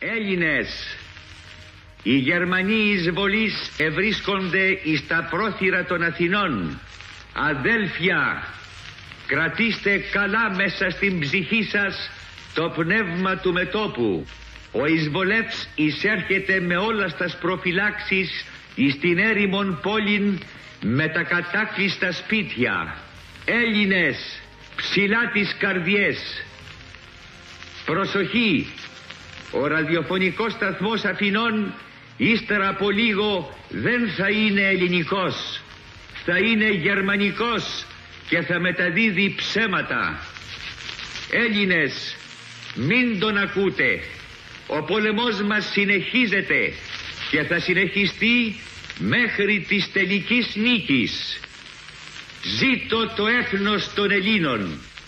Έλληνες, οι Γερμανοί εισβολείς ευρίσκονται εις τα πρόθυρα των Αθηνών. Αδέλφια, κρατήστε καλά μέσα στην ψυχή σας το πνεύμα του μετώπου. Ο εισβολεύς εισέρχεται με όλας τας προφυλάξεις εις την έρημον πόλην με τα κατάκλειστα σπίτια. Έλληνες, ψηλά τις καρδιές. Προσοχή, ο ραδιοφωνικός σταθμός Αθηνών ύστερα από λίγο δεν θα είναι ελληνικός, θα είναι γερμανικός και θα μεταδίδει ψέματα. Έλληνες, μην τον ακούτε. Ο πόλεμός μας συνεχίζεται και θα συνεχιστεί μέχρι της τελικής νίκης. Ζήτω το έθνος των Ελλήνων.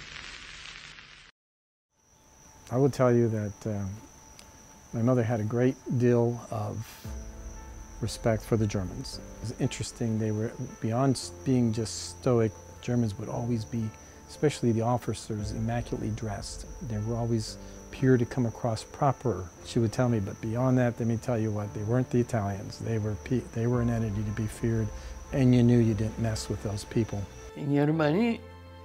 I will tell you that my mother had a great deal of respect for the Germans. It was interesting, they were, beyond being just stoic, Germans would always be, especially the officers, immaculately dressed. They were always pure to come across proper. She would tell me, but beyond that, let me tell you what, they weren't the Italians. They were an entity to be feared, and you knew you didn't mess with those people. Οι Γερμανοί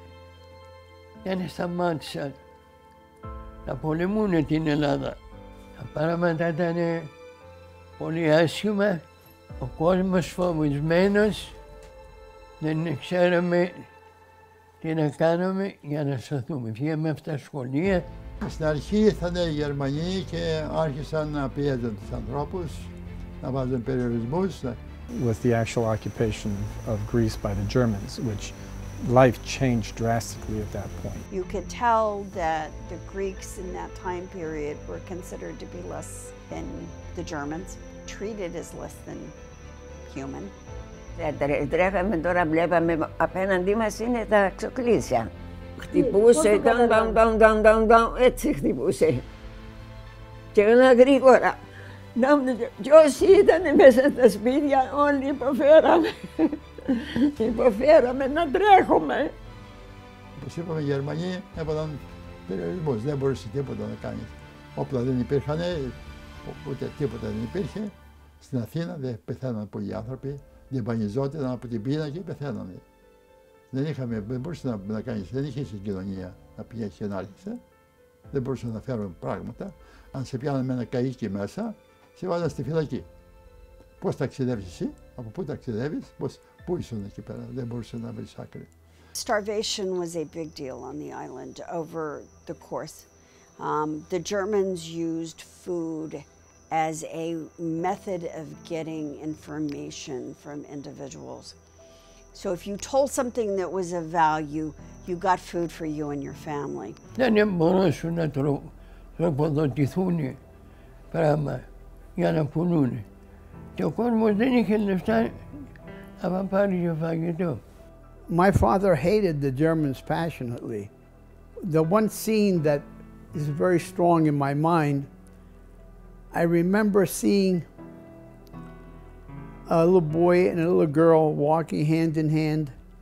δεν σταμάτησαν να πολεμούν την Ελλάδα. Τα πράγματα ήταν πολύ άσχημα, ο κόσμος φοβισμένος, δεν ξέραμε τι να κάνουμε για να σωθούμε. Φύγαμε από τα σχολεία. Στην αρχή ήρθαν οι Γερμανοί και άρχισαν να πιέζουν τους ανθρώπους, να βάζουν περιορισμούς. With the actual occupation of Greece by the Germans, which life changed drastically at that point. You could tell that the Greeks in that time period were considered to be less than the Germans, treated as less than human. Τρέχαμε τώρα, βλέπαμε απέναντί μας είναι τα εξοκλήσια. Χτυπούσε, έτσι χτυπούσε. Και ένα γρήγορα. Κι όσοι ήταν μέσα στα σπίτια, όλοι υποφέραμε. Υποφέραμε να τρέχουμε. Όπως είπαμε, οι Γερμανοί έβαλαν περιορισμούς, δεν μπορούσε τίποτα να κάνει. Όπλα δεν υπήρχαν, ούτε τίποτα δεν υπήρχε. Στην Αθήνα δεν πεθαίναν πολλοί άνθρωποι, διαπανιζόταν από την πείνα και πεθαίνανε. Δεν μπορούσε να κάνει, δεν είχε συγκοινωνία να πηγαίνει και να άρχισε. Δεν μπορούσε να φέρουν πράγματα. Αν σε πιάνανε με ένα καΐκι μέσα, σε βάλανε στη φυλακή. Πώς ταξιδεύεις εσύ, από πού ταξιδεύεις, πού ήσουν εκεί πέρα, δεν μπορούσε να βρεις άκρη. Starvation was a big deal on the island over the course. The Germans used food as a method of getting information from individuals. So if you told something that was of value, you got food for you and your family. Δεν μπορούσαν να τροφοδοτηθούν πράγμα για να πουλούν. Και ο κόσμος δεν είχε λεφτά να πάρει και φαγητό. My father hated the Germans passionately. The one scene that is very strong in my mind, I remember seeing a little boy and a little girl walking hand in hand,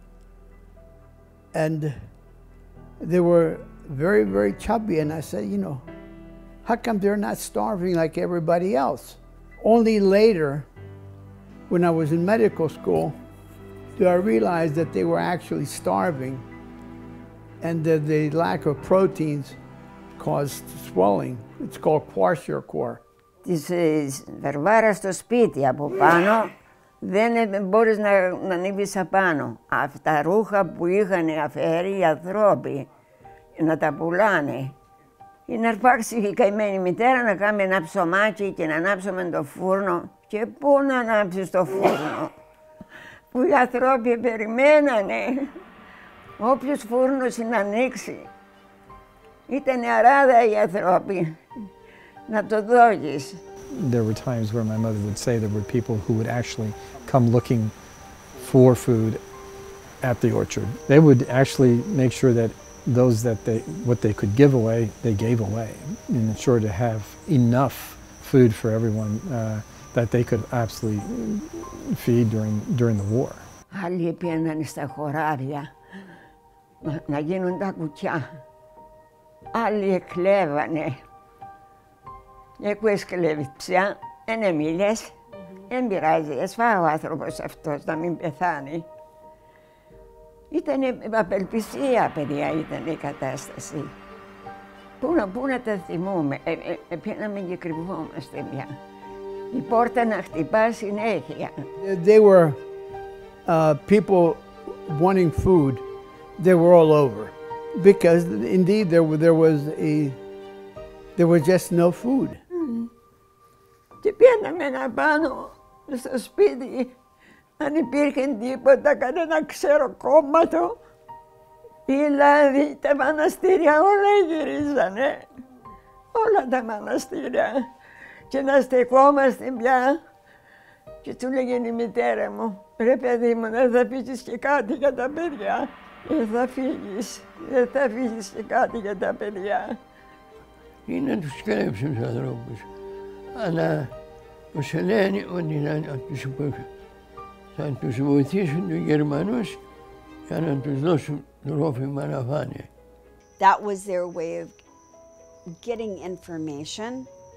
and they were very, very chubby, and I said, you know, how come they're not starving like everybody else? Only later, when I was in medical school, did I realize that they were actually starving, and that the lack of proteins caused swelling. It's called kwashiorkor. Της Βερβάρας στο σπίτι από πάνω δεν μπορείς να ανέβεις απάνω. Αυτά τα ρούχα που είχαν αφαίρει οι ανθρώποι να τα πουλάνε. Ή να αρπάξει η καημένη μητέρα να κάνει ένα ψωμάκι και να ανάψουμε το φούρνο. Και πού να ανάψεις το φούρνο, που οι άνθρωποι περιμένανε όποιος φούρνος να ανοίξει. Ήταν αράδα οι άνθρωποι. Να το δώσεις. There were times where my mother would say there were people who would actually come looking for food at the orchard. They would actually make sure that those that what they could give away, they gave away, and ensure to have enough food for everyone that they could absolutely feed during the war. Άλλοι πήγαιναν στα χωράρια να γίνουν τα κουκιά. Άλλοι εκλέβανε. που έσκυλε πια, δεν μίλες, δεν πειράζει, έσφαε ο άνθρωπος αυτός να μην πεθάνει. Ήταν απελπισία, παιδιά, ήταν η κατάσταση. Πού να τα θυμούμε, πήγαμε και κρυβόμαστε πια. Η πόρτα να χτυπά συνέχεια. They were people wanting food. They were all over because indeed there was just no food. Και πήγαμε πάνω στο σπίτι, αν υπήρχε τίποτα, κανένα ξεροκόμματο. Δηλαδή τα μοναστήρια όλα γυρίζανε, όλα τα μοναστήρια. Και να στεκόμαστε πια και του λέγει η μητέρα μου, ρε παιδί μου, δεν θα πεις και κάτι για τα παιδιά. Δεν θα φύγεις και κάτι για τα παιδιά. Είναι να τους κλέψουν τους ανθρώπους, αλλά τους λένε ότι θα τους βοηθήσουν τους Γερμανούς για να τους δώσουν τρόφιμα να φάνε. That was their way of getting information.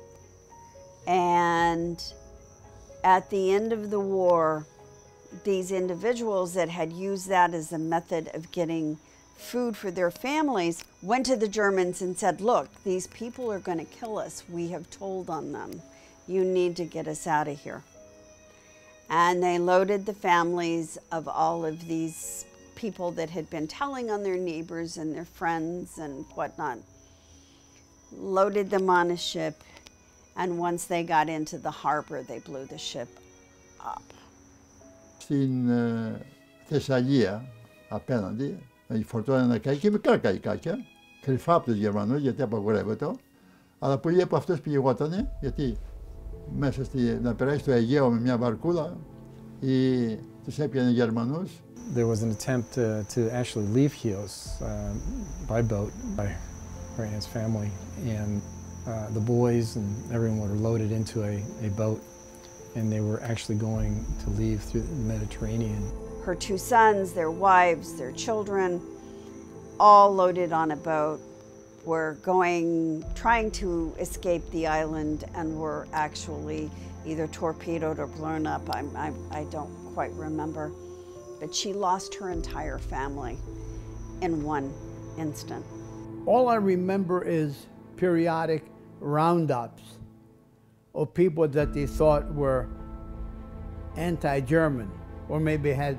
And at the end of the war, these individuals that had used that as a method of getting food for their families went to the Germans and said, look, these people are going to kill us. We have told on them. You need to get us out of here. And they loaded the families of all of these people that had been telling on their neighbors and their friends and whatnot, loaded them on a ship. And once they got into the harbor, they blew the ship up. Στην Θεσσαλία, απέναντι, φορτώνανε καϊκάκια, μικρά καϊκάκια, κρυφά από τους Γερμανούς, γιατί απαγορεύεται, αλλά πολλοί από αυτούς πηγότανε, γιατί μέσα να περάσει το Αιγαίο με μια βαρκούλα, τους έπιανε οι Γερμανούς. There was an attempt to actually leave Chios by boat by his family, and the boys and everyone were loaded into a boat, and they were actually going to leave through the Mediterranean. Her two sons, their wives, their children, all loaded on a boat, were trying to escape the island and were actually either torpedoed or blown up. I don't quite remember. But she lost her entire family in one instant. All I remember is periodic roundups of people that they thought were anti-German or maybe had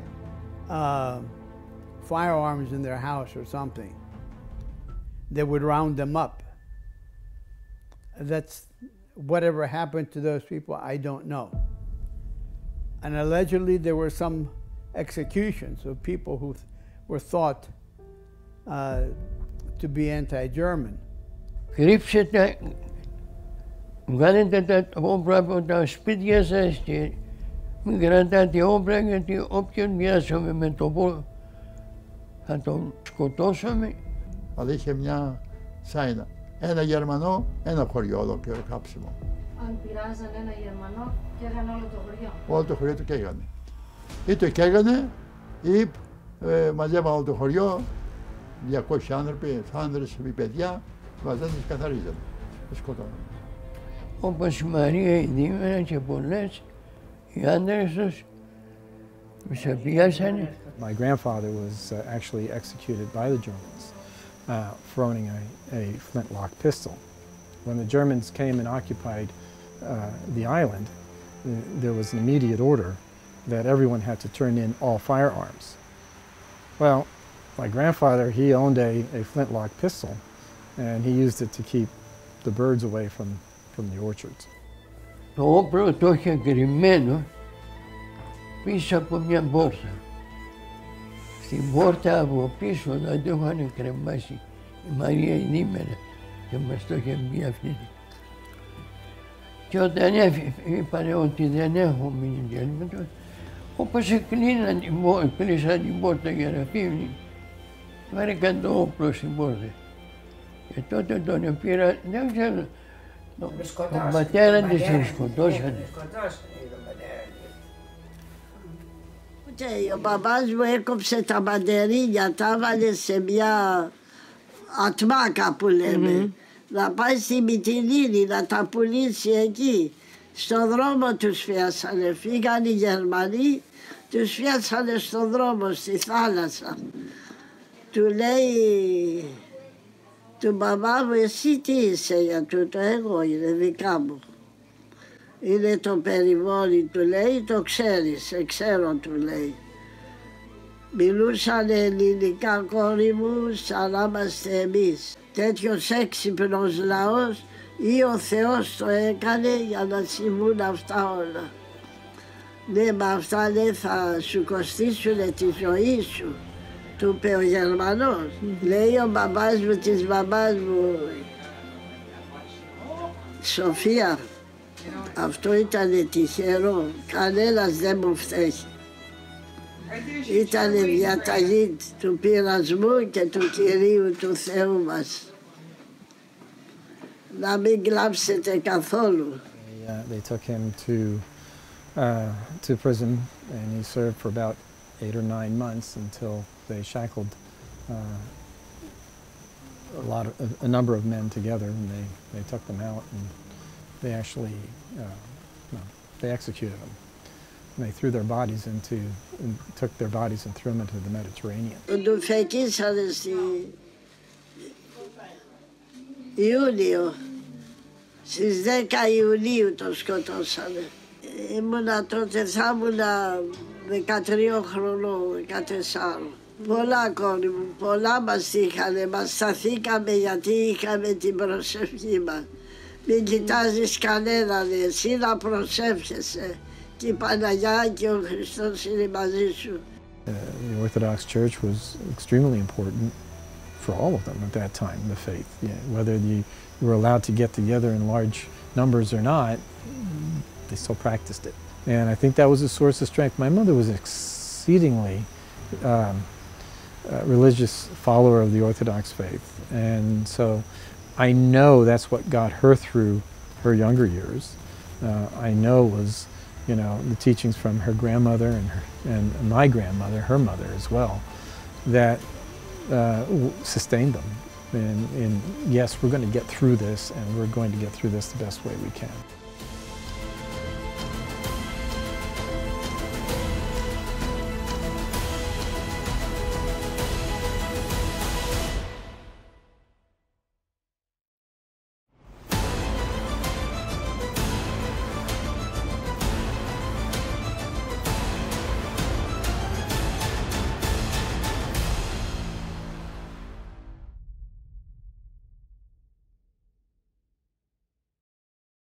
firearms in their house or something. They would round them up. That's whatever happened to those people, I don't know. And allegedly there were some executions of people who were thought to be anti-German. Κρύψετε, βγάλετε τα όπλα από τα σπίτια σας και μην κρατάτε όπλα, γιατί όποιον πιάσαμε με το πόλο θα τον σκοτώσαμε. Αλλά είχε μια σάινα. Ένα Γερμανό, ένα χωριό ολόκληρο κάψιμο. Αν πειράζαν ένα Γερμανό, καίγανε όλο το χωριό. Όλο το χωριό το καίγανε. Ή το καίγανε ή μαζεύαν όλο το χωριό, 200 άνθρωποι, άνδρες ή παιδιά, βάζανε και καθαρίζανε. Σκοτώνανε. Όπως η Μαρία η Δήμερα και πολλές, οι άντρες τους τους πιάσανε. My grandfather was actually executed by the Germans for owning a flintlock pistol. When the Germans came and occupied the island, there was an immediate order that everyone had to turn in all firearms. Well, my grandfather, he owned a flintlock pistol, and he used it to keep the birds away from the orchards. Το όπλο το είχε κρυμμένο πίσω από μια πόρτα. Στην πόρτα από πίσω να το είχαν κρεμάσει η Μαρία η Δήμερα και μας το είχε πει αυτή. Και όταν είπανε ότι δεν έχω μήνυμα, όπως κλείσαν την πόρτα για να φύγουν, βρήκαν το όπλο στην πόρτα. Και τότε τον πήρα, δεν ξέρω, τον πατέρα της τον σκοτώσανε. Ο παπάς μου έκοψε τα μπαντερίνια, τα έβαλε σε μια ατμάκα που λέμε. να πάει στη Μυτιλήνη να τα πουλήσει εκεί. Στον δρόμο τους φιάσανε, φύγαν οι Γερμανοί, τους φιάσανε στον δρόμο, στη θάλασσα. Του λέει, του μαμά μου, εσύ τι είσαι για τούτο? Εγώ, είναι δικά μου. Είναι το περιβόλι, του λέει, το ξέρεις, ξέρω, του λέει. Μιλούσαν ελληνικά, κόρη μου, σαν να είμαστε εμείς. Τέτοιος έξυπνος λαός ή ο Θεός το έκανε για να συμβούν αυτά όλα. Ναι, με αυτά λέει θα σου κοστίσουνε τη ζωή σου, του είπε ο Γερμανός. Λέει ο μπαμπάς μου της μαμάς μου, Σοφία, αυτό ήταν τυχερό, κανένας δεν μου φταίει. Ήταν διαταγή του πειρασμού και του Κυρίου του Θεού μας. Να μην κλάψετε καθόλου. They took him to prison and he served for about 8 or 9 months until they shackled a number of men together and they took them out and they actually they executed them. And they threw their bodies took their bodies and threw them into the Mediterranean. Του φεκίσανε στη Ιούνιο, στις 10 Ιουνίου το σκοτώσανε. Ήμουνα τότε, θα ήμουνα 13 χρονών, 14. Πολλά κόρη μου, πολλά μας είχανε, μας σταθήκαμε γιατί είχαμε την προσευχή μας. Μην κοιτάζεις κανέναν, εσύ να προσεύχεσαι. Και η Παναγιά και ο Χριστός είναι μαζί σου. The Orthodox Church was extremely important for all of them at that time, the faith. Yeah, whether you were allowed to get together in large numbers or not, they still practiced it. And I think that was a source of strength. My mother was an exceedingly religious follower of the Orthodox faith. And so I know that's what got her through her younger years. I know was, you know, the teachings from her grandmother and my grandmother, her mother as well, that sustained them. And yes, we're going to get through this, and we're going to get through this the best way we can.